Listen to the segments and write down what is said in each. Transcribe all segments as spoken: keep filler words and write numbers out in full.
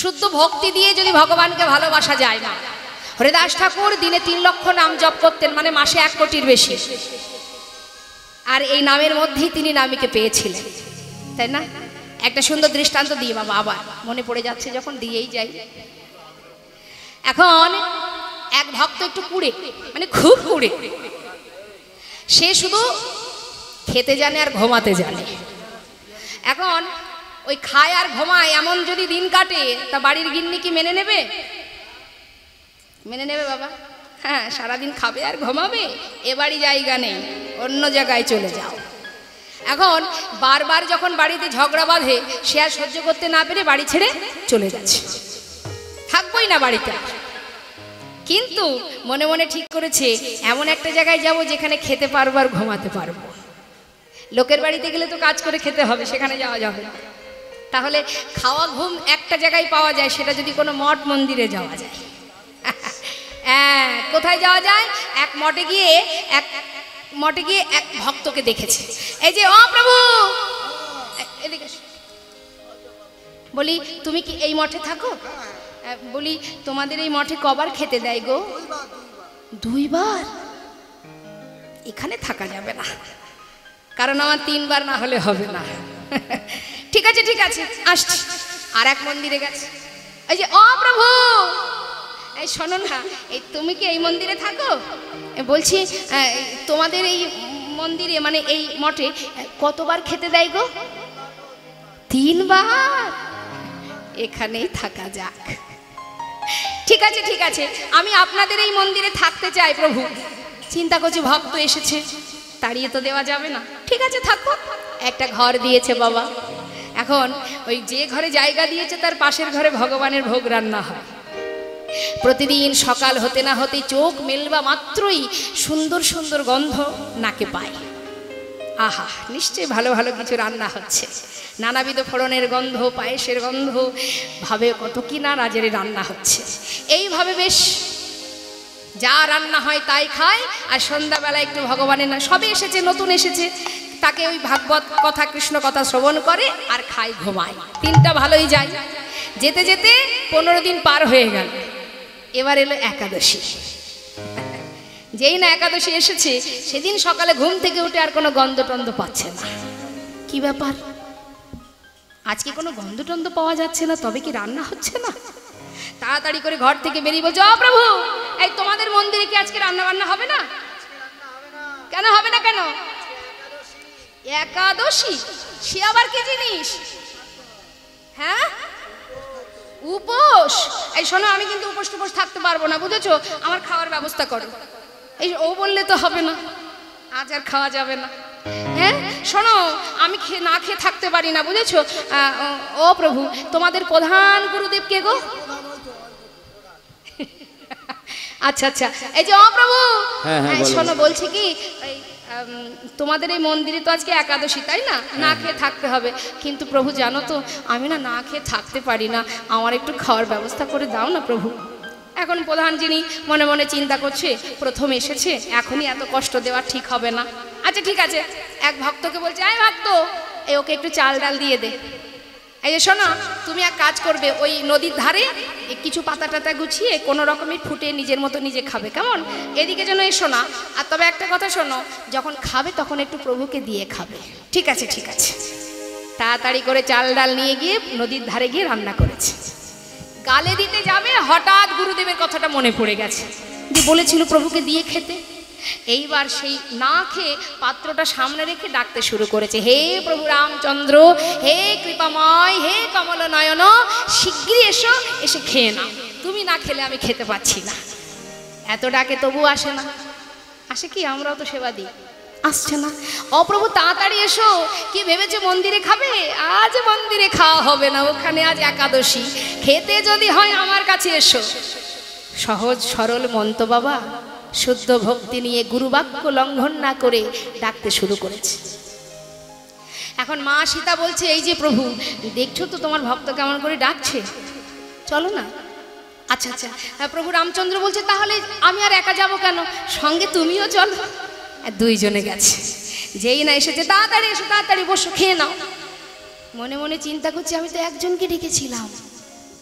শুদ্ধ ভক্তি দিয়ে যদি ভগবানকে ভালোবাসা যায় না। হরিদাস ঠাকুর দিনে তিন লক্ষ নাম জপ করতেন, মানে মাসে এক কোটির বেশি। আর এই নামের মধ্যেই তিনি নামীকে পেয়েছিলেন, তাই না? একটা সুন্দর দৃষ্টান্ত দিয়ে বাবা, আবার মনে পড়ে যাচ্ছে যখন দিয়েই যাই। এখন এক ভক্ত একটু কুড়ে, মানে খুব কুড়ে, সে শুধু খেতে জানে আর ঘুমাতে জানে। এখন ওই খায় আর ঘুমায় এমন যদি দিন কাটে, তা বাড়ির গিন্নি কি মেনে নেবে? মেনে নেবে বাবা? হ্যাঁ, সারাদিন খাবে আর ঘুমাবে, এ বাড়ি জায়গা নেই, অন্য জায়গায় চলে যাও। এখন বারবার যখন বাড়িতে ঝগড়া বাঁধে, সে আর সহ্য করতে না পেরে বাড়ি ছেড়ে চলে যাচ্ছে, থাকবোই না বাড়িতে। কিন্তু মনে মনে ঠিক করেছে এমন একটা জায়গায় যাব যেখানে খেতে পারবো আর ঘুমাতে পারবো। লোকের বাড়িতে গেলে তো কাজ করে খেতে হবে, সেখানে যাওয়া যাবে না। তাহলে খাওয়া ঘুম একটা জায়গায় পাওয়া যায়, সেটা যদি কোনো মঠ মন্দিরে যাওয়া যায়। হ্যাঁ, কোথায় যাওয়া যায়? এক মঠে গিয়ে এক মঠে গিয়ে এক ভক্তকে দেখেছে, এই যে ও প্রভু, এদিকে বলি তুমি কি এই মঠে থাকো? বলি তোমাদের এই মঠে কবার খেতে দেয় গো? দুইবার। এখানে থাকা যাবে না, কারণ আমার তিনবার না হলে হবে না। ঠিক আছে ঠিক আছে, আসছি। আর এক মন্দিরে গেছে, এই যে ও প্রভু, এই শোনো না, এই তুমি কি এই মন্দিরে থাকো? বলছি তোমাদের এই মন্দিরে, মানে এই মঠে কতবার খেতে দেয় গো? তিনবার। এখানেই থাকা যাক। ঠিক আছে ঠিক আছে, আমি আপনাদের এই মন্দিরে থাকতে চাই প্রভু। চিন্তা করছি ভক্ত এসেছে, তাড়িয়ে তো দেওয়া যাবে না। ঠিক আছে থাকো। একটা ঘর দিয়েছে বাবা। এখন ওই যে ঘরে জায়গা দিয়েছে তার পাশের ঘরে ভগবানের ভোগ রান্না হয়। প্রতিদিন সকাল হতে না হতে চোখ মেলবা মাত্রই সুন্দর সুন্দর গন্ধ নাকে পায়। আহা, নিশ্চয়ই ভালো ভালো কিছু রান্না হচ্ছে। নানাবিধ ফোড়নের গন্ধ, পায়েসের গন্ধ, ভাবে কত কি না রাজের রান্না হচ্ছে। এইভাবে বেশ যা রান্না হয় তাই খায়। আর সন্ধ্যাবেলা একটু ভগবানের না, সবে এসেছে, নতুন এসেছে, তাকে ওই ভাগবত কথা, কৃষ্ণ কথা শ্রবণ করে আর খায়, ঘুমায়। দিনটা ভালোই যায়। যেতে যেতে পনেরো দিন পার হয়ে গেল। এবার এলো একাদশী। যেই না একাদশী এসেছে, সেদিন সকালে ঘুম থেকে উঠে আর কোনো গন্ধ টন্ধ পাচ্ছে না। কি ব্যাপার, আজকে কোনো গন্ধ টন্ধ পাওয়া যাচ্ছে না, তবে কি রান্না হচ্ছে না? তাড়াতাড়ি করে ঘর থেকে বেরিয়ে বলছে, ও প্রভু, এই তোমাদের মন্দিরে কি আজকে রান্না বান্না হবে না? কেন হবে না? কেন? একাদশী। সে আবার কি জিনিস? হ্যাঁ, উপোস। এই শোনো, আমি কিন্তু উপোস টুপোস থাকতে পারবো না, বুঝেছো? আমার খাওয়ার ব্যবস্থা করো। এই ও বললে তো হবে না, আজ আর খাওয়া যাবে না। হ্যাঁ শোনো, আমি খেয়ে না খেয়ে থাকতে পারি না, বুঝেছো? ও প্রভু, তোমাদের প্রধান গুরুদেব কে গো? আচ্ছা আচ্ছা, এই যে ও প্রভু, শোনো বলছি কি, তোমাদের এই মন্দিরে তো আজকে একাদশী, তাই না? না খেয়ে থাকতে হবে। কিন্তু প্রভু জানো তো, আমি না না খেয়ে থাকতে পারি না, আমার একটু খাওয়ার ব্যবস্থা করে দাও না প্রভু। এখন প্রধান যিনি মনে মনে চিন্তা করছে, প্রথম এসেছে, এখনই এত কষ্ট দেওয়া ঠিক হবে না। আচ্ছা ঠিক আছে, এক ভক্তকে বলছে, আয় ভক্ত, এই ওকে একটু চাল ডাল দিয়ে দে। এই যে শোনো, তুমি এক কাজ করবে, ওই নদীর ধারে কিছু পাতা টাতা গুছিয়ে কোনো রকমের ফুটে নিজের মতো নিজে খাবে, কেমন? এদিকে যেন এসো না। আর তবে একটা কথা শোনো, যখন খাবে তখন একটু প্রভুকে দিয়ে খাবে। ঠিক আছে ঠিক আছে। তাড়াতাড়ি করে চাল ডাল নিয়ে গিয়ে নদীর ধারে গিয়ে রান্না করেছে। গালে দিতে যাবে, হঠাৎ গুরুদেবের কথাটা মনে পড়ে গেছে, যে বলেছিল প্রভুকে দিয়ে খেতে। এইবার সেই না খেয়ে পাত্রটা সামনে রেখে ডাকতে শুরু করেছে, হে প্রভু রামচন্দ্র, হে কৃপাময়, হে কমল নয়ন, শিগগিরই এসো, এসে খেয়ে নাও, তুমি না খেলে আমি খেতে পাচ্ছি না। এত ডাকে তবু আসে না। আসে কি? আমরাও তো সেবা দিই, আসছে না। অপ্রভু তাড়াতাড়ি এসো। কি ভেবেছো মন্দিরে খাবে? আজ মন্দিরে খাওয়া হবে না, ওখানে আজ একাদশী। খেতে যদি হয় আমার কাছে এসো। সহজ সরল মন্ত বাবা শুদ্ধ ভক্তি নিয়ে গুরুবাক্য লঙ্ঘন না করে ডাকতে শুরু করেছে। এখন মা সীতা বলছে, এই যে প্রভু, দেখছো তো তোমার ভক্ত কেমন করে ডাকছে, চলো না। আচ্ছা আচ্ছা। প্রভু রামচন্দ্র বলছে, তাহলে আমি আর একা যাব কেন, সঙ্গে তুমিও চলো। দুইজনে গেছে। যেই না এসেছে, তাড়াতাড়ি এসো, তাড়াতাড়ি বসো, খেয়ে নাও। মনে মনে চিন্তা করছি, আমি তো একজনকে ডেকেছিলাম,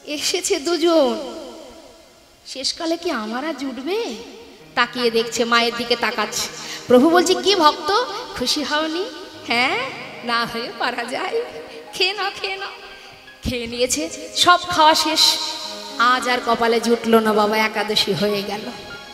এসেছে দুজন, শেষকালে কি আমার আর জুটবে? তাকিয়ে দেখছে, মায়ের দিকে তাকাচ্ছে। প্রভু বলছে, কি ভক্ত, খুশি হওনি? হ্যাঁ, না হয়ে পারা যায়, খেয়ে নাও খেয়ে নাও। খেয়ে নিয়েছে, সব খাওয়া শেষ। আজ আর কপালে জুটলো না বাবা, একাদশী হয়ে গেল।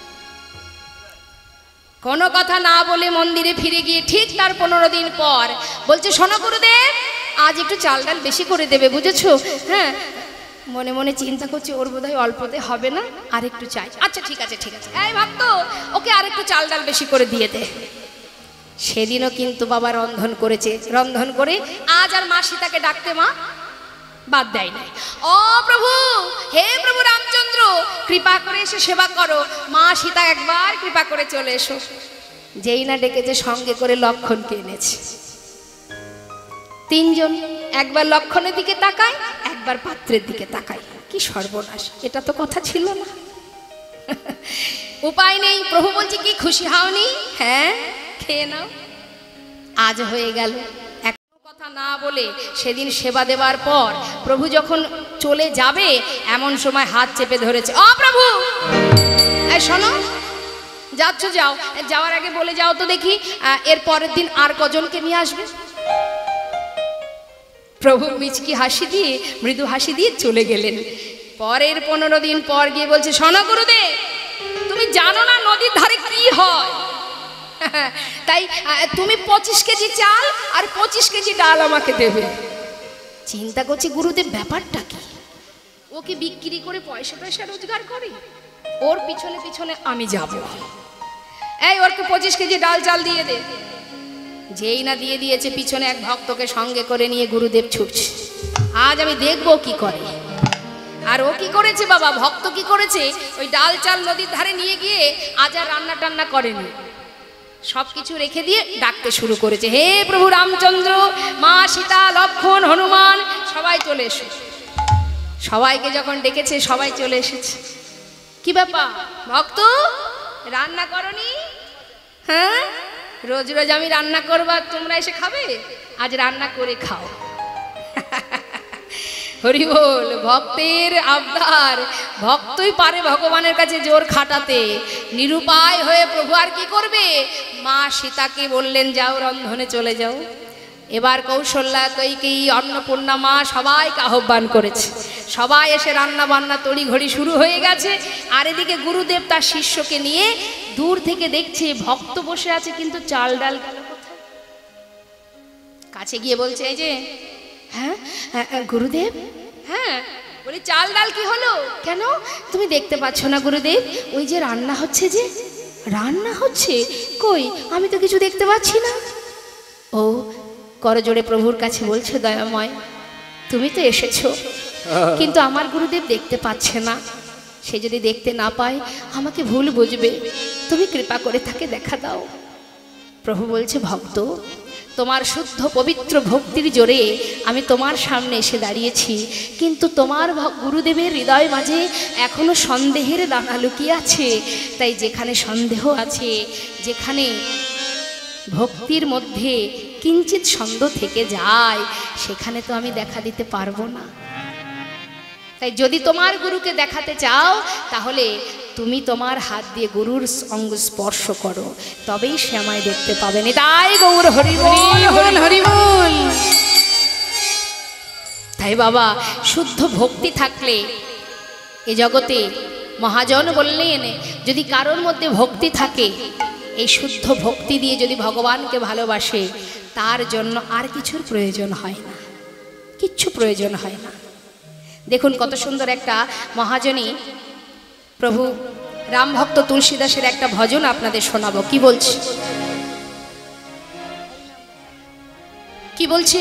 কোনো কথা না বলে মন্দিরে ফিরে গিয়ে ঠিক তার পনেরো দিন পর বলছে, শোনো গুরুদেব, আজ একটু চাল ডাল বেশি করে দেবে, বুঝেছো? হ্যাঁ, মনে মনে চিন্তা করছে, ওর বোধহয় অল্পতে হবে না, আর একটু চাই। আচ্ছা ঠিক আছে ঠিক আছে, এই ভক্ত, ওকে আর একটু চাল ডাল বেশি করে দিয়ে দে। সেদিনও কিন্তু বাবা রন্ধন করেছে, রন্ধন করে আজ আর মা সীতাকে ডাকতে মা বাদ দেয় নাই। ও প্রভু, হে প্রভু রামচন্দ্র, কৃপা করে এসে সেবা করো। মা সীতা একবার কৃপা করে চলে এসো। যেই না ডেকেছে, সঙ্গে করে লক্ষণকে এনেছে। তিনজন, একবার লক্ষণের দিকে তাকায়, একবার পাত্রের দিকে তাকায়। কি সর্বনাশ, এটা তো কথা ছিল না। উপায় নেই, প্রভু বলছে, কি খুশি হওনি? হ্যাঁ, খেয়ে নাও। আজ হয়ে গেল। কথা না বলে সেদিন সেবা দেওয়ার পর প্রভু যখন চলে যাবে, এমন সময় হাত চেপে ধরেছে। ও প্রভু, এই শোনো, যাচ্ছ যাও, যাওয়ার আগে বলে যাও তো দেখি এর পরের দিন আর কজনকে নিয়ে আসবে। প্রভু মিচকি হাসি দিয়ে, মৃদু হাসি দিয়ে চলে গেলেন। পরের পনেরো দিন পর গিয়ে বলছে, শোনো গুরুদেব, তুমি জানো না নদীর ধারে কি হয়? তাই তুমি পঁচিশ কেজি চাল আর পঁচিশ কেজি ডাল আমাকে দেবে। চিন্তা করছি, গুরুদেব ব্যাপারটা কি? ও কি বিক্রি করে পয়সা পয়সা রোজগার করে? ওর পিছনে পিছনে আমি যাব। এই, ওরকে পঁচিশ কেজি ডাল চাল দিয়ে দে। যেই না দিয়ে দিয়েছে, পিছনে এক ভক্তকে সঙ্গে করে নিয়ে গুরুদেব ছুটছে। আজ আমি দেখবো কি করে। আর ও কি করেছে বাবা, ভক্ত কি করেছে, ওই ডাল চাল নদীর ধারে নিয়ে গিয়ে আজ আর রান্না টান্না করেনি, সবকিছু রেখে দিয়ে ডাকতে শুরু করেছে, হে প্রভু রামচন্দ্র, মা সীতা, লক্ষণ, হনুমান, সবাই চলে এসো। সবাইকে যখন ডেকেছে, সবাই চলে এসেছে। কি ব্যাপার ভক্ত, রান্না করনি? হ্যাঁ, রোজ রোজ আমি রান্না করবো আর তোমরা এসে খাবে? আজ রান্না করে খাও। হরি বল। ভক্তের আবদার, ভক্তই পারে ভগবানের কাছে জোর খাটাতে। নিরুপায় হয়ে প্রভু আর কি করবে? মা সীতাকে বললেন, যাও রন্ধনে চলে যাও। এবার কৌশল্যা, কৈকেয়ী, অন্নপূর্ণা মা সবাইকে আহ্বান করেছে। সবাই এসে রান্না বান্না তড়ি ঘড়ি শুরু হয়ে গেছে। আর এদিকে গুরুদেব তার শিষ্যকে নিয়ে দূর থেকে দেখছে, ভক্ত বসে আছে, কিন্তু চাল ডাল গেল কোথায়? কাছে গিয়ে বলছে, এই যে, হ্যাঁ গুরুদেব, হ্যাঁ বলি, চাল ডাল কি হলো? কেন তুমি দেখতে পাচ্ছ না গুরুদেব? ওই যে রান্না হচ্ছে, যে রান্না হচ্ছে, কই আমি তো কিছু দেখতে পাচ্ছি না। ও করজোড়ে প্রভুর কাছে বলছে, দয়াময়, তুমি তো এসেছো, কিন্তু আমার গুরুদেব দেখতে পাচ্ছে না। সে যদি দেখতে না পায় আমাকে ভুল বুঝবে, তুমি কৃপা করে তাকে দেখা দাও। প্রভু বলছে, ভক্ত, তোমার শুদ্ধ পবিত্র ভক্তির জোরে আমি তোমার সামনে এসে দাঁড়িয়েছি, কিন্তু তোমার গুরুদেবের হৃদয় মাঝে এখনো সন্দেহের দানা লুকিয়ে আছে। তাই যেখানে সন্দেহ আছে, যেখানে ভক্তির মধ্যে কিঞ্চিত সন্দেহ থেকে যায়, সেখানে তো আমি দেখা দিতে পারবো না। তাই যদি তোমার গুরুকে দেখাতে চাও, তাহলে তুমি তোমার হাত দিয়ে গুরুর অঙ্গ স্পর্শ করো, তবেই সে আমায় দেখতে পাবেন। তাই গৌর হরি বল, হরি বল। তাই বাবা, শুদ্ধ ভক্তি থাকলে এ জগতে মহাজন বললেন, যদি কারোর মধ্যে ভক্তি থাকে, এই শুদ্ধ ভক্তি দিয়ে যদি ভগবানকে ভালোবাসে, তার জন্য আর কিছুর প্রয়োজন হয় না, কিচ্ছু প্রয়োজন হয় না। দেখুন কত সুন্দর একটা মহাজনী, প্রভু রামভক্ত তুলসীদাসের একটা ভজন আপনাদের শোনাবো। কি বলছে, কি বলছে?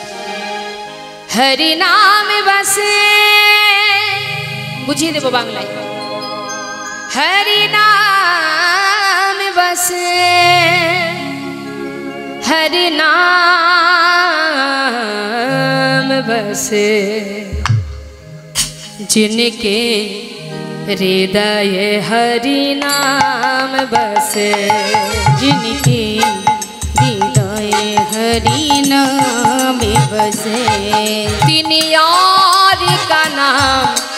হরি নামে বাসে, বুঝিয়ে দেব বাংলায়। হরি নামে বাসে, হরি নাম बसे जिनके हृदय हरि नाम बसे जिनके हृदय हरि नाम बसे तीन यार का नाम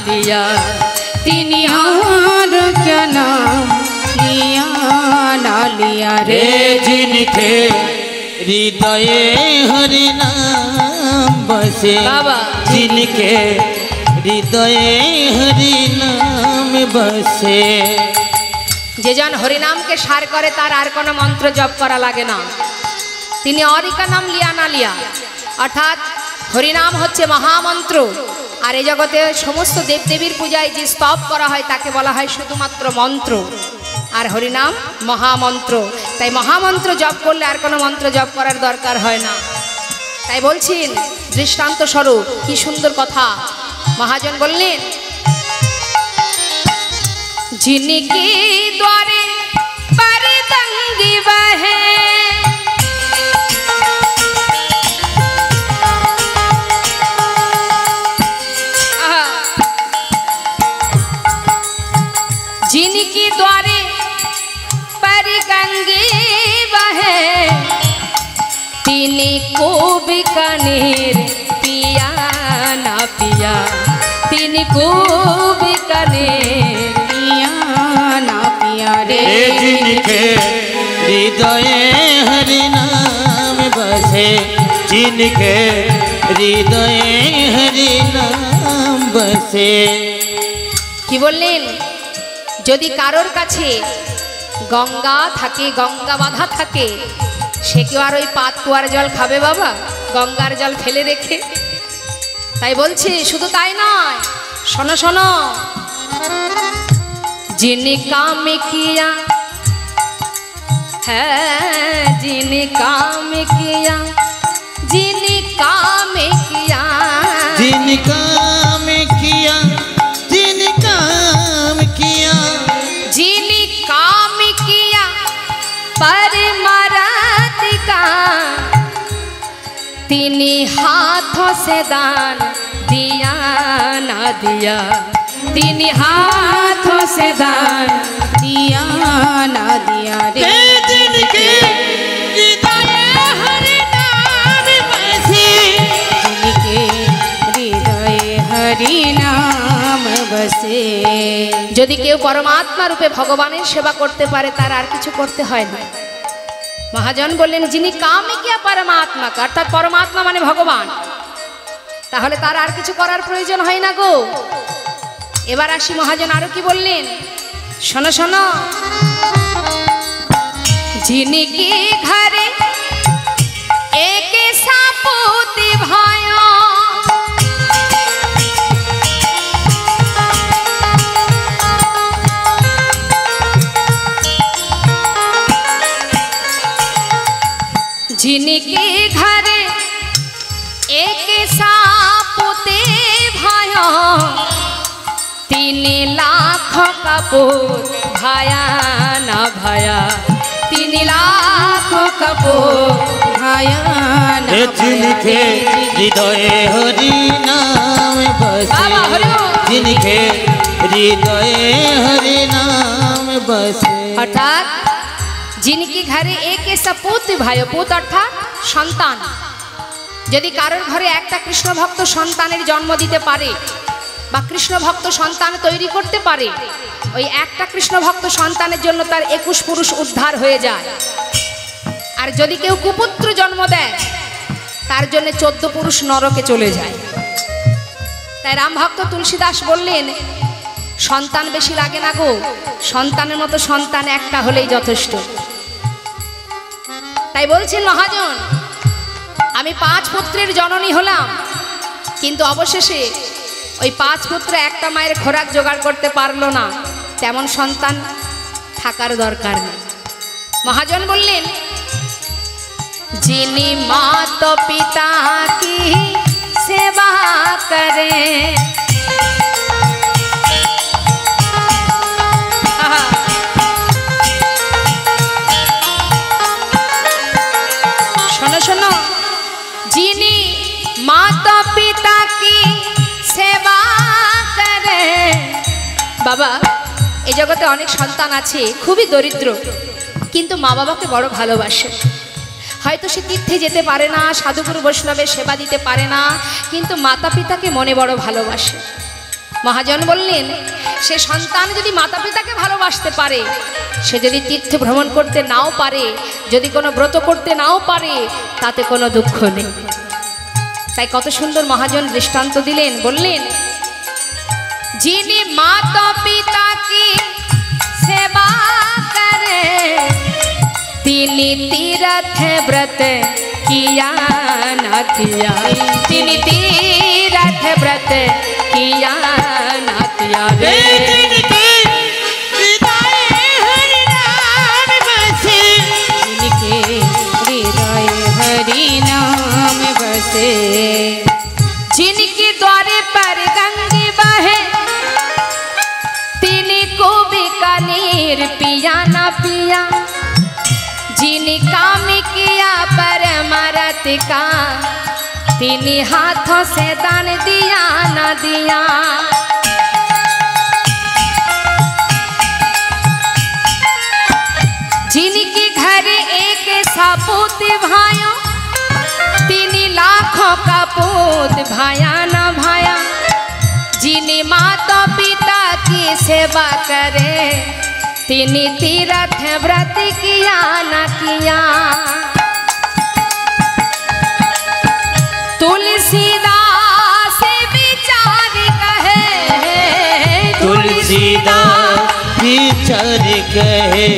लिया तिनी और क्या नाम लिया ना लिया रे। जिनके हृदय हरि नाम बसे, जिनके हृदय हरि नाम बसे। যে জন হরিনামকে সার করে তার আর কোনো মন্ত্র জপ করা লাগে না। তিনি অরিকা নাম লিয়া না লিয়া, অর্থাৎ হরিনাম হচ্ছে মহামন্ত্র। আর এই জগতে সমস্ত দেবদেবীর পূজায় যে স্তব করা হয় তাকে বলা হয় শুধুমাত্র মন্ত্র, আর হরিনাম মহামন্ত্র। তাই মহামন্ত্র জপ করলে আর কোনো মন্ত্র জপ করার দরকার হয় না। তাই বলছেন দৃষ্টান্ত স্বরূপ, কি সুন্দর কথা মহাজন বললেন, जिनके द्वारे पर तंगी बहे, जिनके द्वारे पर गंगे बहे, तिनी को बीकानेर पिया ना पिया, तिनी को बीकानेर ना पिया रे। जिनके हृदय हरि नाम बसे, जिनके हृदय हरि नाम बसे। কি বললেন, যদি কারোর কাছে গঙ্গা থাকে, গঙ্গা বাঁধা থাকে, সে কি আর ওই পাত কুয়ার জল খাবে বাবা, গঙ্গার জল ফেলে রেখে? তাই বলছি, শুধু তাই নয়, শোনো শোনো, जिन काम किया है, जिन काम किया, जिन काम किया, जिन काम किया, जिन काम किया, जिन काम किया परमारथ का, तिनी हाथों से दान दिया ना दिया, तिनी हाथों से दान दिया ना दिया रे। जिनके हृदय हरि नाम बसे, जिनके हृदय हरि नाम बसे। যদি কেউ পরমাত্মা রূপে ভগবানের সেবা করতে পারে তার আর কিছু করতে হয় না। মহাজন বললেন, যিনি কামে কিয়া পরমাত্মা, অর্থাৎ পরমাত্মা মানে ভগবান, তাহলে তার আর কিছু করার প্রয়োজন হয় না গো। এবার আসি মহাজন আরো কি বললেন, শোনো শোনো, जिनके घरे एक सापुती भाया, जिनके घरे एक सापुते भाया, तीन लाख कपूर भाया ना भाया, तीन लाख कपूर भाया ना भाया। जिनके हृदय हरि नाम बसे, जिनके हृदय हरि नाम बसे। অর্থাৎ जिनके घरे एक सपूत भाई, পুত অর্থাৎ সন্তান। যদি কারোর ঘরে একটা কৃষ্ণ ভক্ত সন্তানের জন্ম দিতে পারে বা কৃষ্ণ ভক্ত সন্তান তৈরি করতে পারে, ওই একটা কৃষ্ণ ভক্ত সন্তানের জন্য তার একুশ পুরুষ উদ্ধার হয়ে যায়। আর যদি কেউ কুপুত্র জন্ম দেয় তার জন্য চোদ্দ পুরুষ নরকে চলে যায়। তাই রাম ভক্ত তুলসীদাস বললেন, সন্তান বেশি লাগে না গো, সন্তানের মতো সন্তান একটা হলেই যথেষ্ট। তাই বলছেন মহাজন, আমি পাঁচ পুত্রের জননী হলাম, কিন্তু অবশেষে ওই পাঁচ পুত্র একটা মায়ের খোরাক জোগাড় করতে পারলো না, তেমন সন্তান থাকার দরকার নেই। মহাজন বললেন, যিনি মাত পিতা কি সেবা করে, শোনো শোনো, যিনি মাতা পিতা কি সেবা করে। বাবা, এই জগতে অনেক সন্তান আছে খুবই দরিদ্র, কিন্তু মা বাবাকে বড় ভালোবাসে। হয়তো সে তীর্থে যেতে পারে না, সাধুগুরু বৈষ্ণবের সেবা দিতে পারে না, কিন্তু মাতা পিতাকে মনে বড় ভালোবাসে। মহাজন বললেন সে সন্তান যদি মাতা পিতাকে ভালোবাসতে পারে, সে যদি তীর্থ ভ্রমণ করতে নাও পারে, যদি কোনো ব্রত করতে নাও পারে, তাতে কোনো দুঃখ নেই। তাই কত সুন্দর মহাজন দৃষ্টান্ত দিলেন, বললেন যিনি মাতা পিতা কি সেবা করে, তিনি तीर्थ व्रत किया ना किया, তিনি तीर्थ व्रत किया ना किया रे। जिनके हृदय हरि नाम बसे, जिनके द्वारे पर गंगे बहे, तिनी को बीकानेर पिया ना पिया, जिनी काम किया परमारथ का, तिनी हाथों से दान दिया ना दिया। जिनके घर एक सपूत भाइयों, तिनी लाखों का पूत भाया ना भाया, जिनी माता पिता की सेवा करे, तिनी तीर्थ व्रत किया ना किया। तुलसीदास विचार कहे, तुलसीदास विचार कहे,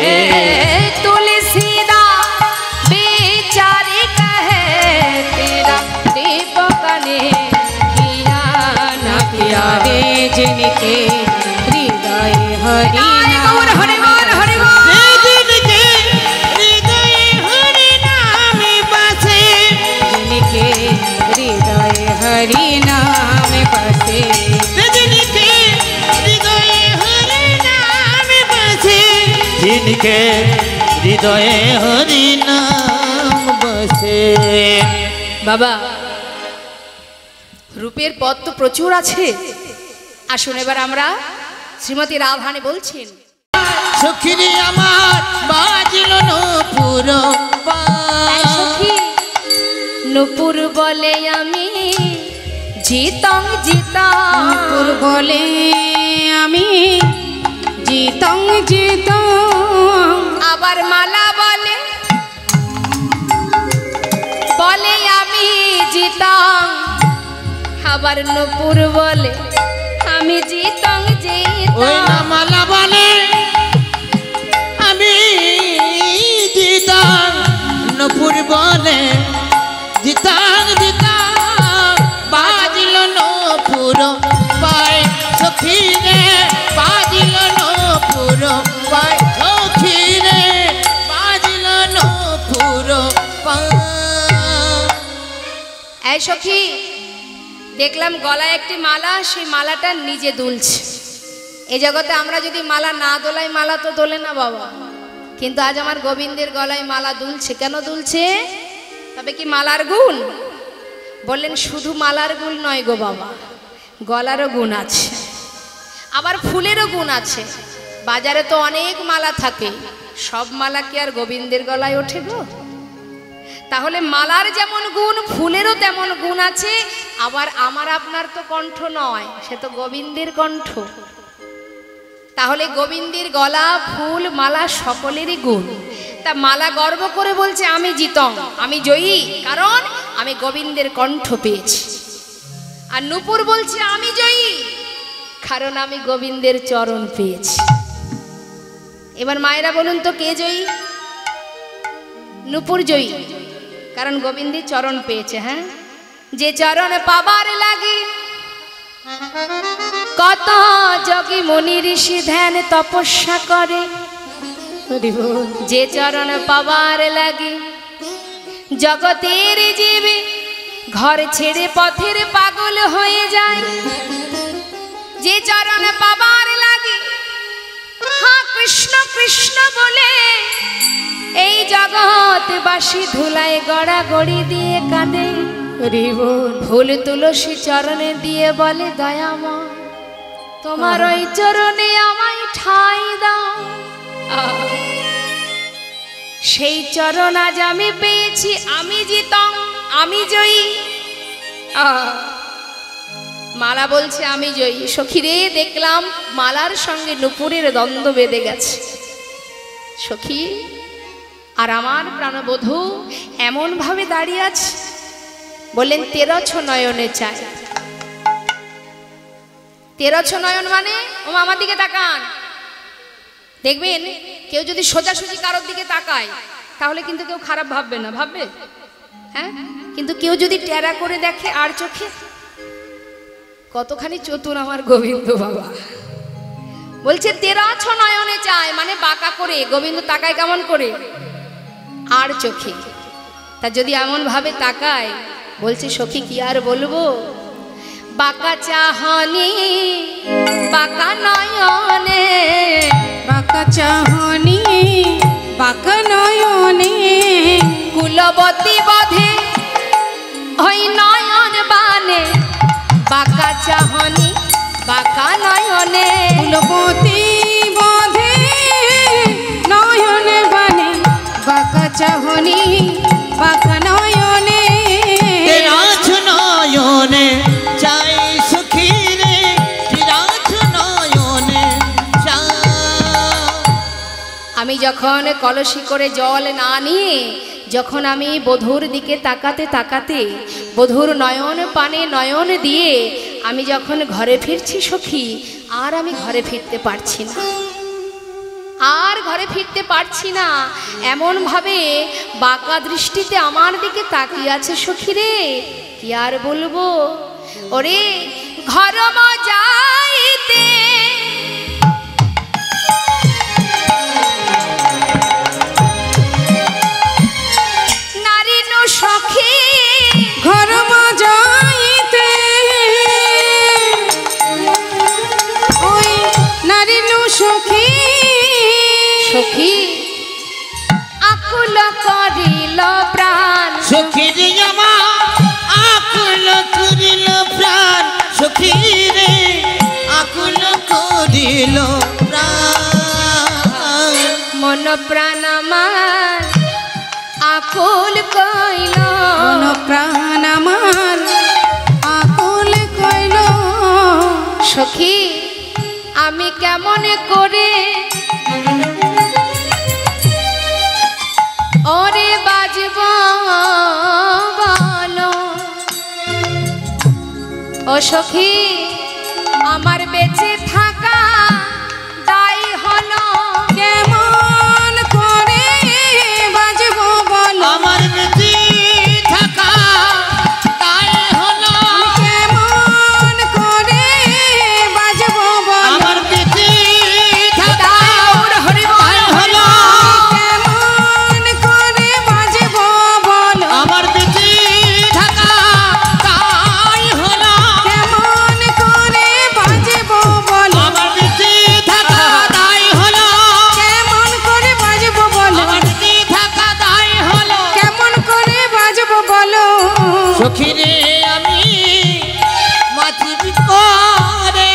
तुलसीदास विचार कहे, तेरा दीपक ने किया ना किया रे। जिनके हृदय हरि हरि नाम बसे, जिनके हृदय हरि नाम बसे, जिनके हृदय हरि नाम बसे। বাবা রূপের পথ তো প্রচুর আছে, আসুন এবার আমরা শ্রীমতী রাধারানী বলছেন, সখিরে আমার বাজিল নূপুর সখী নূপুর বলে আমি জিতং জিতং, নূপুর বলে আমি জিতং জিতং, আবার মালা বলে বলে আমি জিতং, আবার নূপুর বলে আমি জিতং জিতং। ওই না মালা বলে আমি জিতাং, নূপুর বলে জিতাং জিতাং, বাজিল নূপুর পায় সখিরে, বাজিল নূপুর পায় সখিরে, বাজিল নূপুর পায়। এই সখী দেখলাম গলায় একটি মালা, সেই মালাটা নিজে দুলছে। এই জগতে আমরা যদি মালা না দোলাই, মালা তো দোলে না বাবা, কিন্তু আজ আমার গোবিন্দের গলায় মালা দুলছে। কেন দুলছে? তবে কি মালার গুণ? বললেন শুধু মালার গুণ নয় গো বাবা, গলারও গুণ আছে, আবার ফুলেরও গুণ আছে। বাজারে তো অনেক মালা থাকে, সব মালা কি আর গোবিন্দের গলায় ওঠে গো? তাহলে মালার যেমন গুণ, ফুলেরও তেমন গুণ আছে। আবার আমার আপনার তো কণ্ঠ নয়, সে তো গোবিন্দের কণ্ঠ। তাহলে গোবিন্দের গলা, ফুল, মালা সকলেরই গুণ। তা মালা গর্ব করে বলছে আমি জিতং, আমি জয়ী, কারণ আমি গোবিন্দের কণ্ঠ পেয়েছি। আর নূপুর বলছে আমি জয়ী, কারণ আমি গোবিন্দের চরণ পেয়েছি। এবার মায়েরা বলুন তো কে জয়ী? নূপুর জয়ী, কারণ গোবিন্দের চরণ পেয়েছে। হ্যাঁ, যে চরণ পাবার লাগে কত যোগী মুনি ঋষি ধ্যান তপস্যা করে, যে চরণ পাবার লাগে জগতের জীবে ঘর ছেড়ে পথের পাগল হয়ে যায়। যে চরণ পাবার লাগে হ্যাঁ কৃষ্ণ কৃষ্ণ বলে এই জগৎবাসী ধুলায় গড়াগড়ি দিয়ে কাঁদে। ফুল তুলসী চরণে দিয়ে বলে দয়াময় তোমার ওই চরণে আমায় ঠাঁই দাও। সেই চরণ আজ আমি পেয়েছি, আমি জিতং, আমি জয়ী। মালা বলছে আমি জয়ী। সখী রে, দেখলাম মালার সঙ্গে নুপুরের দ্বন্দ্ব বেঁধে গেছে সখী। আর আমার প্রাণবধূ এমন ভাবে দাঁড়িয়ে আছে, বললেন তেরছ নয়নে চায়। তেরছ নয়ন মানে, ও আমার দিকে তাকান। দেখবেন কেউ যদি সোজাসুজি কারোর দিকে তাকায় তাহলে কিন্তু কেউ খারাপ ভাববে না, ভাববে? হ্যাঁ, কিন্তু কেউ যদি টেরা করে দেখে আর চোখে, কতখানি চতুর আমার গোবিন্দ বাবা। বলছে তেরছ নয়নে চায় মানে বাঁকা করে। গোবিন্দ তাকায় কেমন করে? আর চোখে। তা যদি এমন ভাবে তাকায়, বলছে সখী কি আর বলবো, বাঁকা চাহনি বাঁকা নয়নে, বাঁকা চাহনি বাঁকা নয়নে, কুলবতী বধে ওই নয়ন বানে, বাঁকা চাহনি বাঁকা নয়নে, কুলবতী বধে নয়নে বানে, বাঁকা চাহনি বাঁকা নয়নে, তেরছ নয়নে চাই সখী রে, তেরছ নয়নে চাই। আমি যখন কলসি করে জল না নিয়ে, যখন আমি বধূর দিকে তাকাতে তাকাতে, বধূর নয়ন পানে নয়ন দিয়ে আমি যখন ঘরে ফিরছি সখী, আর আমি ঘরে ফিরতে পারছি না, আর ঘরে ফিরতে পারছি না। এমন ভাবে বাঁকা দৃষ্টিতে আমার দিকে তাকিয়ে আছে সখী রে, কি আর বলবো। ওরে ঘর মজাইতে নারী নো সখী, ঘর মজাইতে ওই নারী নু সখী, সখী আকুল করিল প্রাণ, সখী রে আমার আকুল করিল প্রাণ, সখী রে আকুল করিল প্রাণ, মন প্রাণ আমার আকুল কইল, মন প্রাণ আমার আকুল কইল, সখী আমি কেমন করে ওরে বাজব বলো। ও সখী আমার বেঁচে থাকা দায়ী হলো, কেমন করে বাজবো বলো, আমার বেঁচে থাকা তাই হলো, কেমন করে বাজবো বলো, আমার বেঁচে থাকা গৌর হরি তাই হলো, কেমন করে বাজবো বলো, আমার বেঁচে থাকা তাই হলো, কেমন করে বাজবো বলো, আমার বেঁচে থাকা তাই হলো, কেমন করে বাজবো বলো, আমার বেঁচে থাকা তাই হলো, কেমন করে বাজবো বলো, সখী রে আমি মাতৃ করে।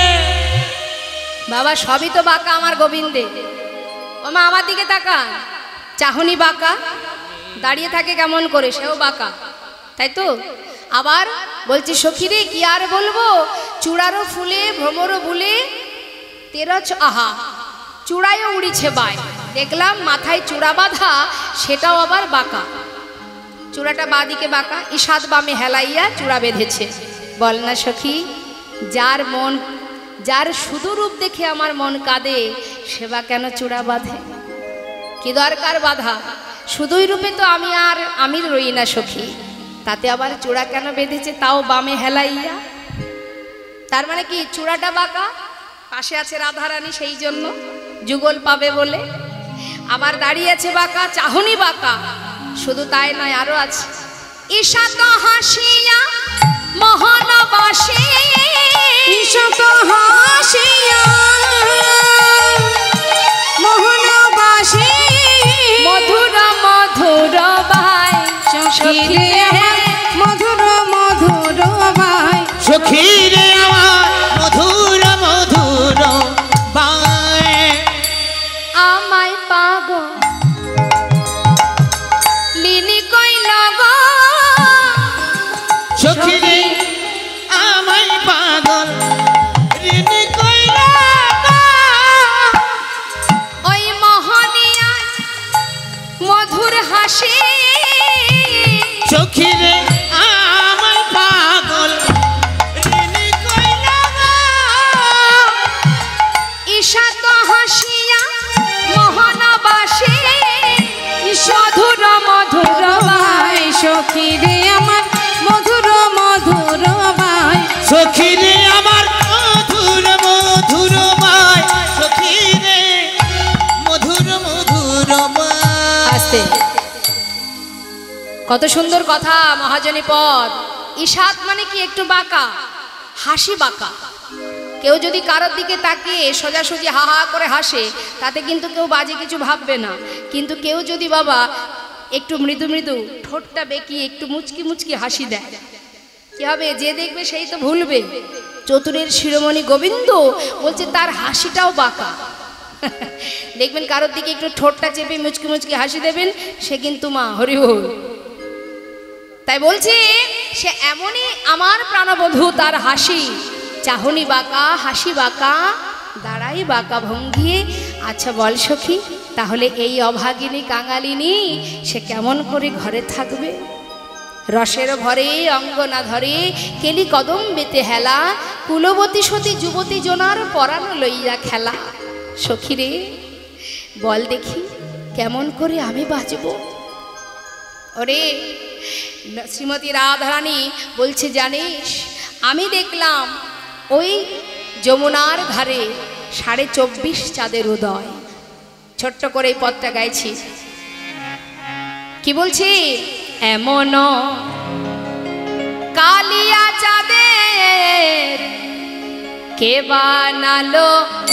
বাবা সবই তো বাঁকা আমার গোবিন্দে। ও মা আমার দিকে তাকা, চাহনি বাঁকা, দাঁড়িয়ে থাকে কেমন করে, সেও বাঁকা, তাই তো। আবার বলছি সখী রে কি আর বলবো, চূড়ারও ফুলে ভ্রমরও বুলে তেরছ, আহা চূড়ায়ও উড়িছে বাই। দেখলাম মাথায় চূড়া বাঁধা, সেটাও আবার বাঁকা, চূড়াটা বাঁদিকে বাঁকা, ঈষাদ বামে হেলাইয়া চূড়া বেঁধেছে। বল না সখী, যার মন, যার শুধু রূপ দেখে আমার মন কাঁদে, সেবা কেন চূড়া বাঁধে? কি দরকার বাঁধা? শুধুই রূপে তো আমি আর আমি রই না সখী, তাতে আবার চূড়া কেন বেঁধেছে, তাও বামে হেলাইয়া? তার মানে কি চূড়াটা বাঁকা, পাশে আছে রাধারানী, সেই জন্য যুগল পাবে বলে। আবার দাঁড়িয়ে আছে বাঁকা, চাহনি বাঁকা। শুধু তাই নয়, আরো আছে ঈশাত হাসিয়া মোহনবাসী, ঈশাত হাসিয়া মোহনবাসী, মধুর মধুর ভাই সখী রে আমার মধুর মধুর ভাই, সখী রে আমার মধুর মধুর বাই, আমায় পাগল লিনি কইল গো, সখী রে আমায় পা কত সুন্দর কথা মহাজনী পদ। ঈষাত মানে কি একটু বাঁকা, হাসি বাঁকা। কেউ যদি কারোর দিকে তাকিয়ে সোজাসুজি হা হা করে হাসে তাতে কিন্তু কেউ বাজে কিছু ভাববে না, কিন্তু কেউ যদি বাবা একটু মৃদু মৃদু ঠোঁটটা বেঁকিয়ে একটু মুচকি মুচকি হাসি দেয়, কি হবে? যে দেখবে সেই তো ভুলবে। চতুরের শিরোমণি গোবিন্দ বলছে তার হাসিটাও বাঁকা। দেখবেন কারোর দিকে একটু ঠোঁটটা চেপে মুচকি মুচকি হাসি দেবেন, সে কিন্তু মা হরি হরি। তাই বলছি সে এমনই আমার প্রাণবধূ, তার হাসি চাহনি বাঁকা, হাসি বাঁকা, দাঁড়াই বাঁকা ভঙ্গি। আচ্ছা বল সখী, তাহলে এই অভাগিনী কাঙালিনী সে কেমন করে ঘরে থাকবে? রসের ভরে অঙ্গনা ধরে কেলি কদম বেতে হেলা, কুলবতী সতী যুবতী জোনার পরানো লইয়া খেলা। সখী রে বল দেখি কেমন করে আমি বাঁচব? ওরে শ্রীমতী রাধারানী বলছে, জানিস আমি দেখলাম ওই যমুনার ধারে সাড়ে চব্বিশ চাঁদের উদয়। ছোট্ট করে এই পদটা গাইছি। কি বলছি? এমন কালিয়া চাঁদের কে বানালো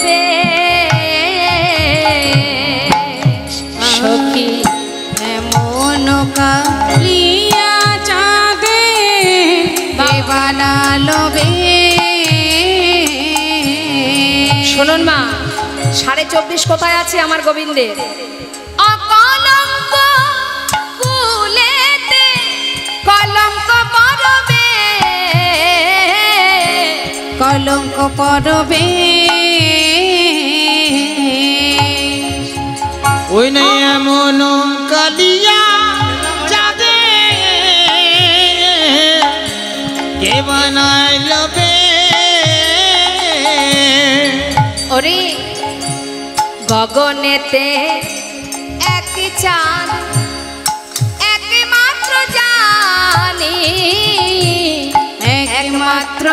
সখী, এমন কালিয়া চাঁদে কে বানালো বেশ। শুনুন মা, সাড়ে চব্বিশ কোথায় আছে আমার গোবিন্দের? অকলঙ্ক কুলেতে কলঙ্ক পরবে, কলঙ্ক পরবে ওই নাই এমন কালিয়া চাঁদে কে বানাইল বে। ওরে গগনেতে এক চাঁদ একমাত্র জানি, একমাত্র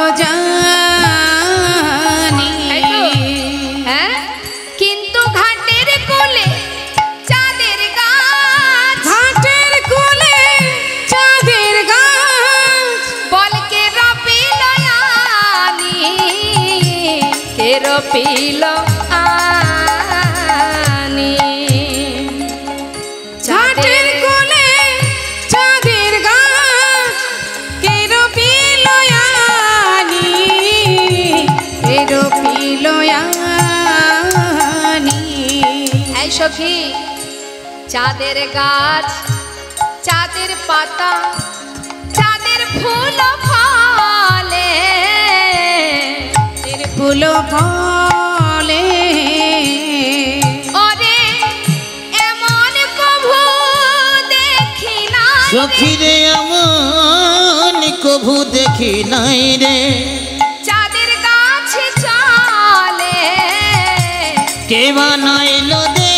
জানি। হ্যাঁ, কিন্তু ঘাটের কোলে চাঁদের গাছ, ঘাটের কোলে চাঁদের গাছ বলকে রপিল আনি, কে রপিল আনি। ঘাটের কোলে চাঁদের গাছ কে রপিল আনি, কে রপিল আনি। এই সখী, চাঁদের গাছ, চাঁদের পাতা, চাঁদের ফুল ফলে, চাঁদের ফুল ফলে ওরে এমন কভু দেখি না। সখী রে এমন কভু দেখি নাই রে, চাঁদের গাছে চলে কে বানাইল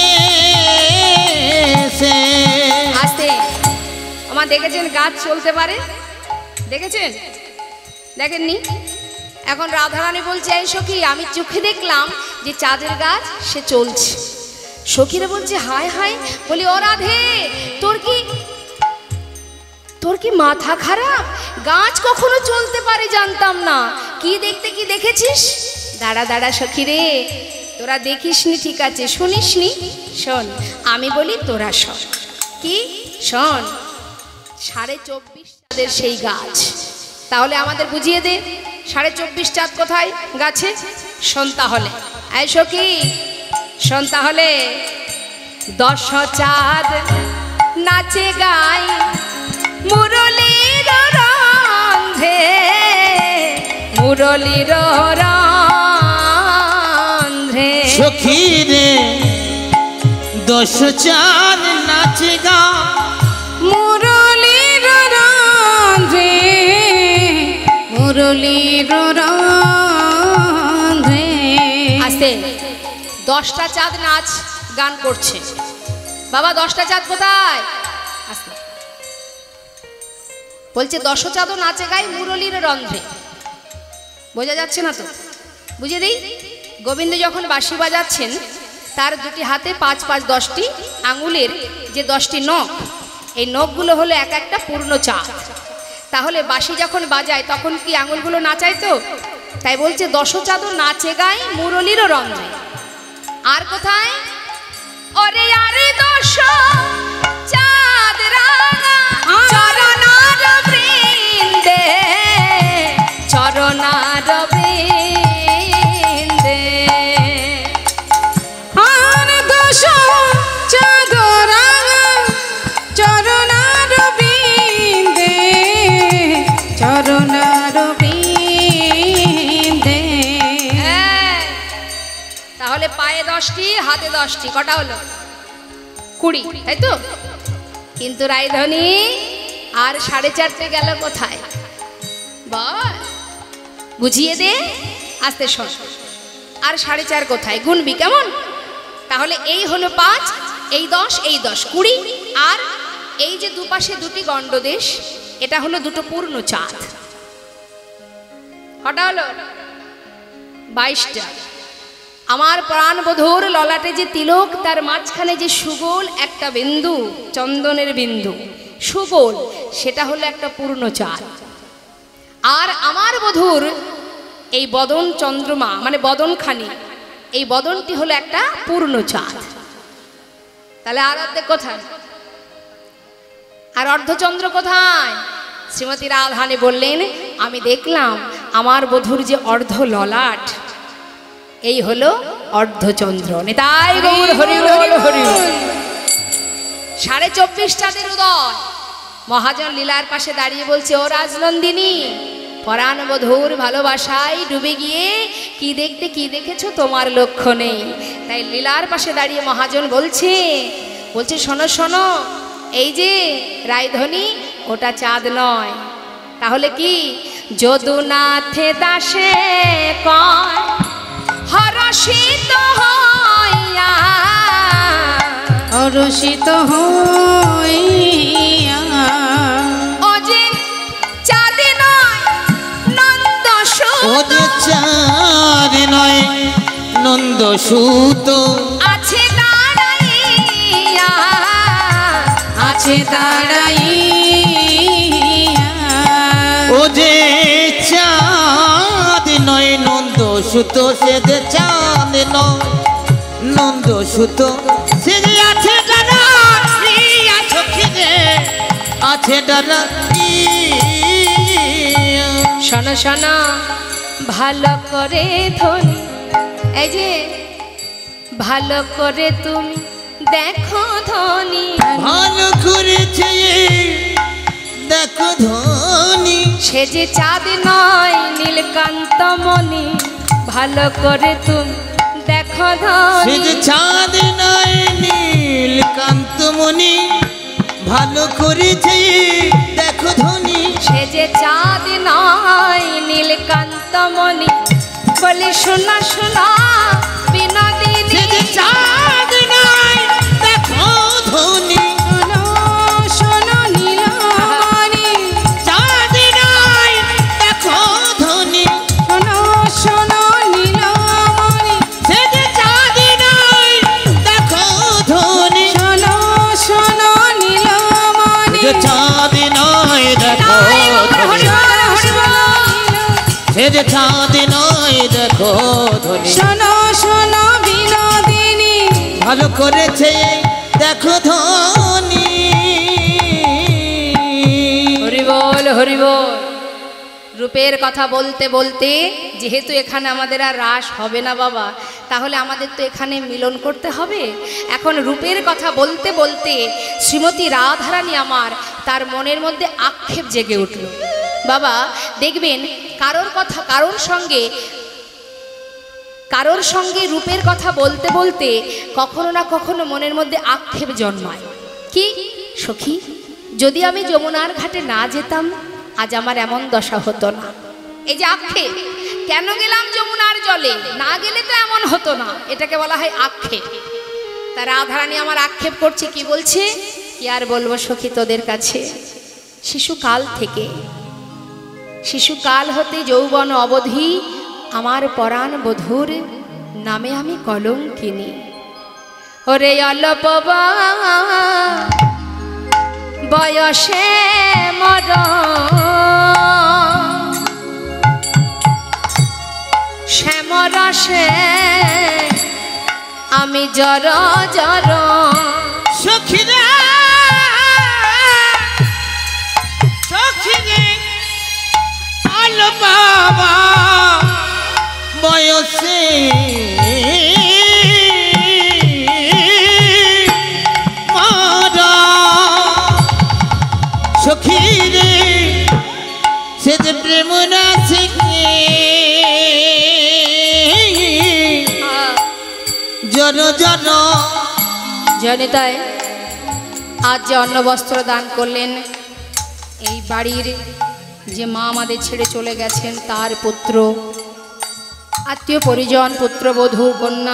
দেশে। আস্তে আমার দেখেছেন গাছ চলতে পারে? দেখেছেন? দেখেননি? এখন রাধারানী বলছে, এই সখী আমি চোখে দেখলাম যে চাঁদের গাছ সে চলছে। সখীরা বলছে, হায় হায়। বলি, ও রাধে, তোর কি তোর কি মাথা খারাপ? গাছ কখনো চলতে পারে জানতাম না। কি দেখতে কি দেখেছিস? দাঁড়া দাঁড়া সখী রে, তোরা দেখিসনি ঠিক আছে, শুনিসনি? শোন আমি বলি, তোরা শোন। কি শোন? সাড়ে চব্বিশ চাঁদের সেই গাছ। তাহলে আমাদের বুঝিয়ে দে সাড়ে চব্বিশ চাঁদ কোথায় গাছে? শোন তাহলে, এই সখী শোন তাহলে। দশ চাঁদ নাচে গাই মুরলীর রন্ধে, মুরলীর রন্ধে। সখী রে দশ চাঁদ নাচে গা মুরলীর রন্ধে, মুরলীর রন্ধে। আস্তে, দশটা চাঁদ নাচ গান করছে। বাবা দশটা চাঁদ কোথায়? আস্তে বলছে, দশ চাঁদও নাচে গাই মুরলীর রন্ধ্রে। বোঝা যাচ্ছে না তো? বুঝে দিই। গোবিন্দ যখন বাঁশি বাজাচ্ছেন তার দুটি হাতে পাঁচ পাঁচ দশটি আঙুলের যে দশটি নখ, এই নখগুলো হলো এক একটা পূর্ণ চাঁদ। তাহলে বাঁশি যখন বাজায় তখন কি আঙুলগুলো নাচায় তো? তাই বলছে দশচাঁদও নাচে গায় মুরলীরও রঞ্জে। আর কোথায়? ওরে আরে দশ চাঁদ রাঙা চরণার বৃন্দে, চরণার বৃন্দে। আর দশ চাঁদ রাঙা চরণার বৃন্দে, চরণার বৃন্দে। হ্যাঁ, তাহলে পায়ে দশটি হাতে দশটি, কটা হলো? কুড়ি, তাই তো? কিন্তু রায়ধনী আর সাড়ে চারটে গেল কোথায়? বল, বুঝিয়ে দে, আস্তে শোন। আর সাড়ে চার কোথায়? গুনবি কেমন? তাহলে এই হলো পাঁচ, এই দশ, এই দশ, কুড়ি। আর এই যে দুপাশে দুটি গণ্ডদেশ, এটা হলো দুটো পূর্ণ চাঁদ। কটা হলো? বাইশটা। আমার প্রাণবধূর ললাটে যে তিলক, তার মাঝখানে যে সুগোল একটা বিন্দু, চন্দনের বিন্দু সুগোল, সেটা হলো একটা পূর্ণ চাঁদ। আর আমার বধূর এই বদন চন্দ্রমা, মানে বদনখানি, এই বদনটি হলো একটা পূর্ণ চাঁদ। তাহলে আর অর্ধেক কোথায়? আর অর্ধচন্দ্র কোথায়? শ্রীমতী রাধারানী বললেন, আমি দেখলাম আমার বধূর যে অর্ধ ললাট, এই হলো অর্ধচন্দ্র। নিতাই গৌর হরি বল, হরি বল। সাড়ে চব্বিশ চাঁদের উদয়। মহাজন লীলার পাশে দাঁড়িয়ে বলছে, ও রাজনন্দিনী, পরাণ বধূর ভালোবাসায় ডুবে গিয়ে কি দেখতে কি দেখেছো তোমার লক্ষ্য নেই। তাই লীলার পাশে দাঁড়িয়ে মহাজন বলছে বলছে শোনো শোনো, এই যে রায়ধনী, ওটা চাঁদ নয়। তাহলে কি? যদুনাথে দাসে কয় হরষিত হইয়া, হরষিত হইয়া। ও যে চাঁদ নয় নন্দ সুত, ও যে চাঁদ নয় নন্দ সুত, আছে দাঁড়াইয়া, আছে দাঁড়াইয়া। ও যে চাঁদ নয় নন্দ সুত, সে যে চাঁদ নয় নন্দ সুত, সে যে আছে ডানা প্রিয়া সখী রে, আছে ডানা। শোনো শোনো ভালো করে ধনী, এই যে ভালো করে তুমি দেখো ধনী, ভালো করেছে দেখো ধনী, সে যে চাঁদ নয় নীলকান্ত মণি, ভালো করে তুমি দেখো সে ধনী। যে চাঁদ নয় নীলকান্ত মণি, ভালো করেছে দেখো ধনী, সে যে চাঁদ নয় নীলকান্ত মণি। বলি শোনা শোনা বিনোদিনী, সে যে চাঁদ নয় দেখো ধনী, শোনো শোনো নীলমণি, চাঁদ নয় দেখো ধনী, শোনো শোনো নীলমণি, সে যে চাঁদ নয় দেখো ধনী, শোনো শোনো নীলমণি। সে যে চাঁদ নয় দেখো ধনী, সে যে চাঁদ নয় দেখো ধনী, শোনো শোনো বিনোদিনী, ভালো করেছে দেখো ধনী। হরি বল হরি বল। রূপের কথা বলতে বলতে যেহেতু এখানে আমাদের আর রাস হবে না বাবা, তাহলে আমাদের তো এখানে মিলন করতে হবে। এখন রূপের কথা বলতে বলতে শ্রীমতী রাধারানী আমার, তার মনের মধ্যে আক্ষেপ জেগে উঠল। বাবা দেখবেন, কারোর কথা কারোর সঙ্গে কারোর সঙ্গে রূপের কথা বলতে বলতে কখনো না কখনো মনের মধ্যে আক্ষেপ জন্মায়। কি সখী, যদি আমি যমুনার ঘাটে না যেতাম আজ আমার এমন দশা হতো না। এই যে আক্ষেপ, কেন গেলাম যমুনার জলে, না গেলে তো এমন হতো না, এটাকে বলা হয় আক্ষেপ। তার রাধারানী আমার আক্ষেপ করছে, কি বলছে? কি আর বলবো সখী তোদের কাছে, শিশুকাল থেকে শিশুকাল হতে যৌবন অবধি আমার পরাণ বধূর নামে আমি কলঙ্কিনী। ওরে অল্প বয়সে মর শ্যামরসে আমি জর জর সখিরা সখিরে আলো বাবা বয়সে মারা সখিরে সে যে প্রেম না শিখে জন জন জানে তাই আজ যে অন্ন বস্ত্র দান করলেন এই বাড়ির যে মা আমাদের ছেড়ে চলে গেছেন তার পুত্র আত্মীয় পরিজন পুত্রবধূ কন্যা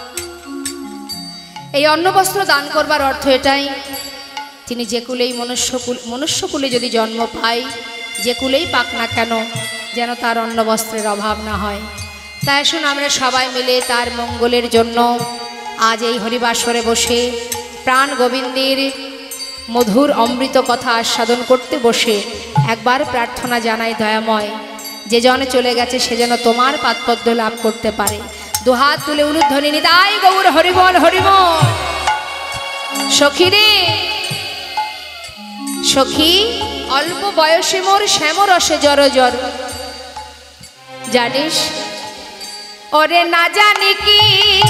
এই অন্ন বস্ত্র দান করবার অর্থ এটাই তিনি যে কুলেই মনুষ্যকুল মনুষ্যকুলে যদি জন্ম পায় যে কুলেই পাক না কেন যেন তার অন্ন বস্ত্রের অভাব না হয়। তাই শুন আমরা সবাই মিলে তার মঙ্গলের জন্য আজ এই হরিবাসরে বসে প্রাণ গোবিন্দের মধুর অমৃত কথা আস্বাদন করতে বসে একবার প্রার্থনা জানাই দয়াময় যে জনে চলে গেছে সে যেন তোমার পাদপদ্ম লাভ করতে পারে। দুহাত তুলে উলুধ্বনি নিতাই গৌর হরিবল হরিবল। সখী রে সখী অল্প বয়সে মোর শ্যামরসে জর জর জানিস ওরে না জানি কি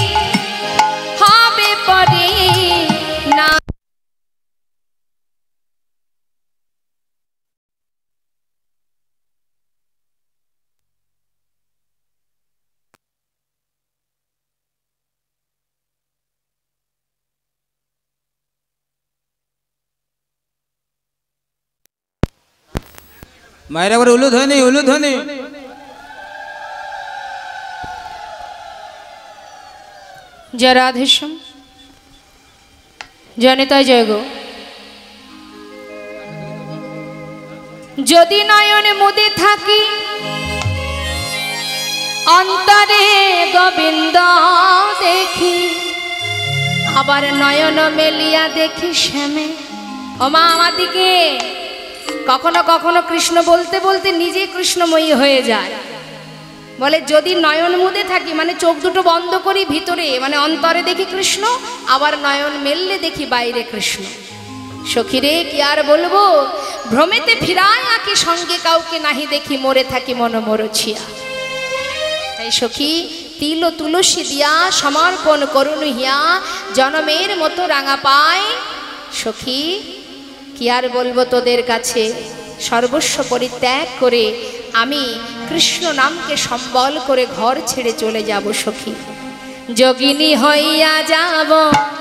হবে পরে না মায়ের একবার উলুধ্বনি উলুধ্বনি জয় রাধেশ্যাম জনিতায় জয় গো। যদি নয়ন মুদে থাকি অন্তরে গোবিন্দ দেখি আবার নয়ন মেলিয়া দেখি শ্যামে। ও মা আমার দিকে কখনো কখনো কৃষ্ণ বলতে বলতে নিজে কৃষ্ণময়ী হয়ে যায়। বলে যদি নয়ন মুদে থাকি মানে চোখ দুটো বন্ধ করি ভিতরে মানে অন্তরে দেখি কৃষ্ণ আবার নয়ন মেললে দেখি বাইরে কৃষ্ণ। সখীরে কি আর বলবো ভ্রমেতে ফিরায় আঁকি সঙ্গে কাউকে নাহি দেখি মরে থাকি মন মরছিয়া। তাই সখী তিল ও তুলসী দিয়া সমর্পণ করুন হিয়া জনমের মতো রাঙা পায়। সখী কি আর বলবো তোদের কাছে সর্বস্ব পরিত্যাগ করে আমি কৃষ্ণ নামকে সম্বল করে ঘর ছেড়ে চলে যাব। সখী যোগিনী হইয়া যাব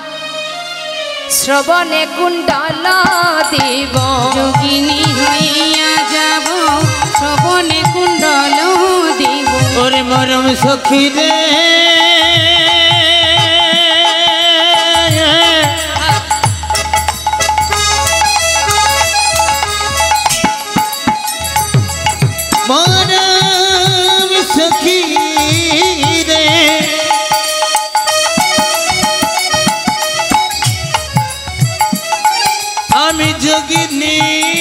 শ্রবণে কুণ্ডল দিব যোগিনী হইয়া যাব শ্রবণে কুণ্ডল দিব। ওরে মরম সখী রে মরম সখী রে আমি যোগিনী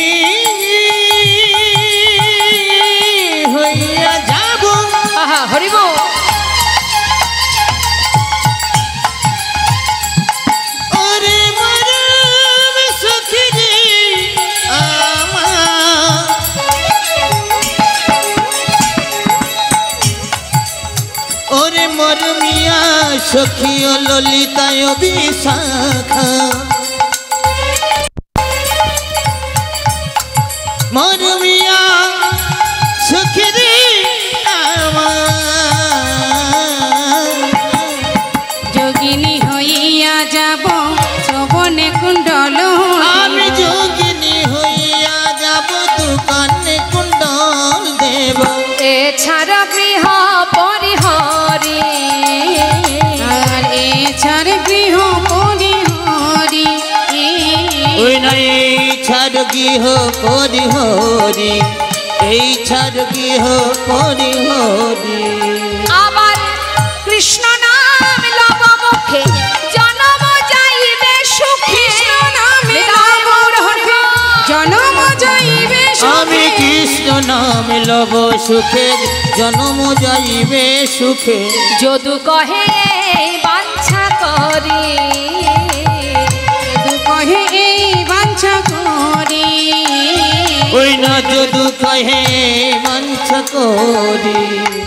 হইয়া যাব। আহা হরিব ওরে মরম সখী রে আমার ওরে মরমিয়া সখী ও ললিতায় বিশাখা মরমিয়া সখী রে আমার যোগিনী হইয়া যাব শ্রবণে কুণ্ডল আমি যোগিনী হইয়া যাব দোকানে কুণ্ডল দেব। এছাড়া গৃহ পরিহরি আর এছাড় গৃহ পরিহরি ওই নাই ছাড় গৃহ পরিহরি এই ছাড় গৃহ পরিহরি আবার কৃষ্ণ নাম লব মুখে জনম যাইবে সুখে নামে নিতাই গৌর হরিবল। লব সুখে জনম যাইবে সুখে যদু কহে বাঞ্ছা করি যদু কহে এই বাঞ্ছা করি ওই না যদু কহে বাঞ্ছা করি।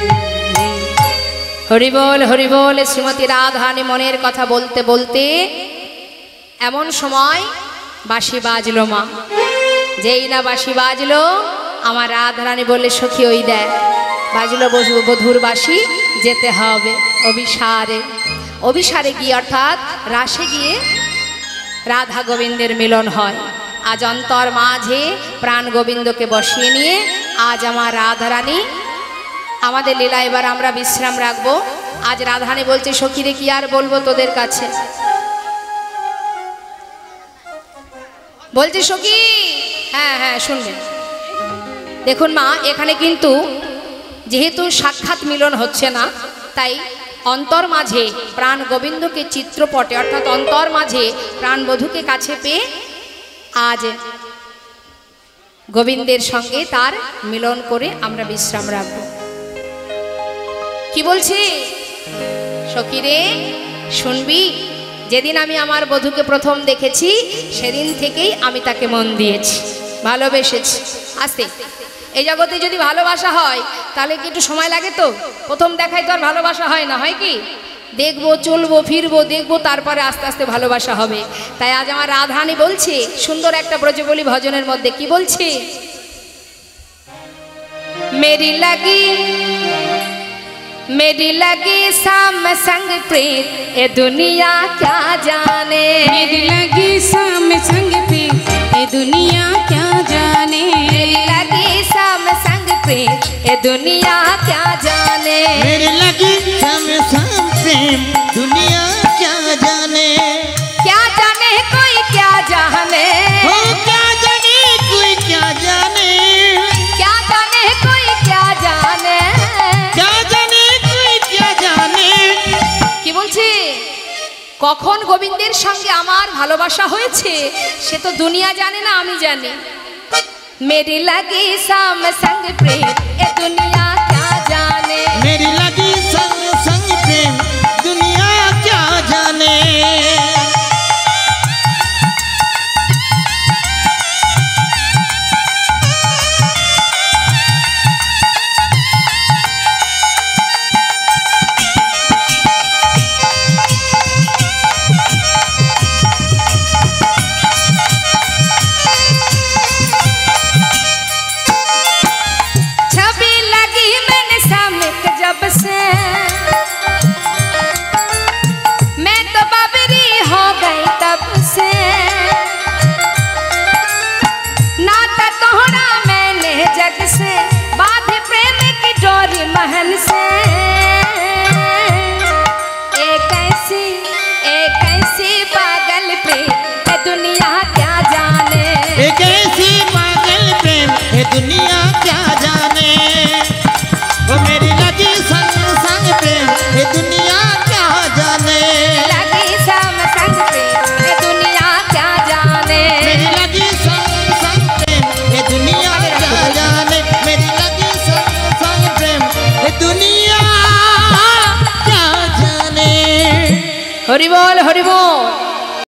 হরি বল হরি বল। শ্রীমতী রাধারানী মনের কথা বলতে বলতে এমন সময় বাঁশি বাজলো মা। যেই না বাঁশি বাজলো আমার রাধারানী বললে সখী ওই দেখ বাজলো বধুর বাঁশি, যেতে হবে অভিসারে। অভিসারে গিয়ে অর্থাৎ রাসে গিয়ে রাধা গোবিন্দের মিলন হয়। আজ অন্তর মাঝে প্রাণ গোবিন্দকে বসিয়ে নিয়ে আজ আমার রাধারানী আমাদের লীলা এবার আমরা বিশ্রাম রাখবো। আজ রাধারানী বলছে সখীরে কি আর বলবো তোদের কাছে, বলছে সখী হ্যাঁ হ্যাঁ শুনবেন। দেখুন মা এখানে কিন্তু যেহেতু সাক্ষাৎ মিলন হচ্ছে না তাই অন্তর মাঝে প্রাণ গোবিন্দকে চিত্রপটে অর্থাৎ অন্তর মাঝে প্রাণবধূকে কাছে পেয়ে আজ গোবিন্দের সঙ্গে তার মিলন করে আমরা বিশ্রাম রাখব। কি বলছি সখী রে শুনবি, যেদিন আমি আমার বধূকে প্রথম দেখেছি সেদিন থেকেই আমি তাকে মন দিয়েছি, ভালোবেসেছি। আসতে এই জগতে যদি ভালোবাসা হয় তাহলে কি একটু সময় লাগে? তো প্রথম দেখায় তো আর ভালোবাসা হয় না, হয় কি? দেখবো চলবো ফিরবো দেখবো তারপরে আস্তে আস্তে ভালোবাসা হবে। তাই আজ আমার রাধারানী বলছে সুন্দর একটা ব্রজবলী ভজনের মধ্যে কি বলছে, মেরি লাগি मेरी लगी साम संग प्रीत ये दुनिया क्या जाने, मेरी लगी साम संग प्रीत ये दुनिया क्या जाने, मेरी लगी साम संग प्रीत ये दुनिया क्या जाने, मेरी लगी साम संग प्रेम दुनिया क्या जाने, क्या जाने कोई क्या जाने, हो क्या जाने कोई क्या जाने, क्या जाने कोई क्या जाने, क्या जाने কি বলছি কখন গোবিন্দের সঙ্গে আমার ভালোবাসা হয়েছে সে তো দুনিয়া জানে না, আমি জানি। मेरी लगी साम संग प्रेम ये दुनिया क्या जाने, मेरी लगी संग संग प्रेम दुनिया क्या जाने, से मैं तो बाबरी हो गई तब से, नाता तोहरा मैंने जग से बाधी प्रेम की डोरी महल से, एक ऐसी एक ऐसी पागल प्रेम है दुनिया क्या जाने, एक ऐसी पागल प्रेम है दुनिया क्या जाने, वो मेरी लगी संग संग प्रेम ये दुनिया क्या जाने, लगी साम संग प्रेम ये दुनिया क्या जाने, मेरी लगी संग संग प्रेम ये दुनिया क्या जाने, मेरी लगी संग संग प्रेम ये दुनिया क्या जाने। हरि बोल हरि